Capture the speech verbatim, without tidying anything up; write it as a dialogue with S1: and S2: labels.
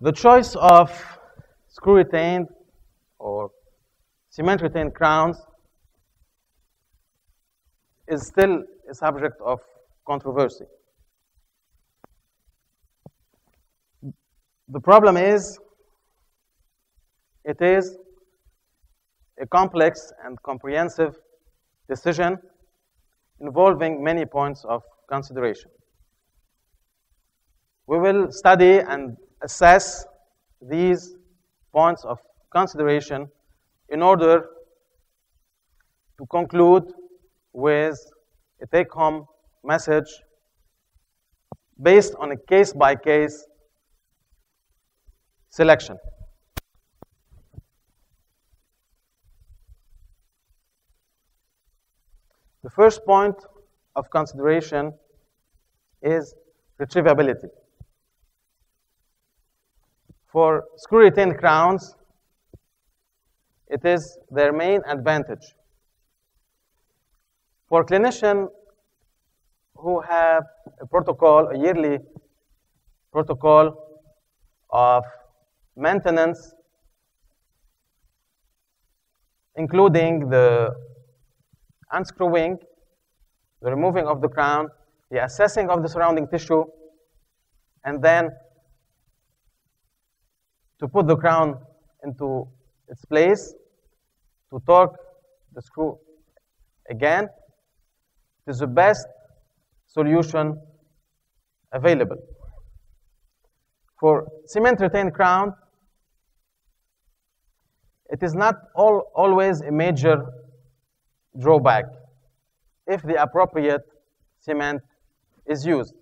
S1: The choice of screw-retained or cement-retained crowns is still a subject of controversy. The problem is, it is a complex and comprehensive decision involving many points of consideration. We will study and assess these points of consideration in order to conclude with a take-home message based on a case-by-case selection. The first point of consideration is retrievability. For screw-retained crowns, it is their main advantage. For clinicians who have a protocol, a yearly protocol of maintenance, including the unscrewing, the removing of the crown, the assessing of the surrounding tissue, and then to put the crown into its place, to torque the screw again, it is the best solution available. For cement-retained crown, it is not all, always a major drawback if the appropriate cement is used.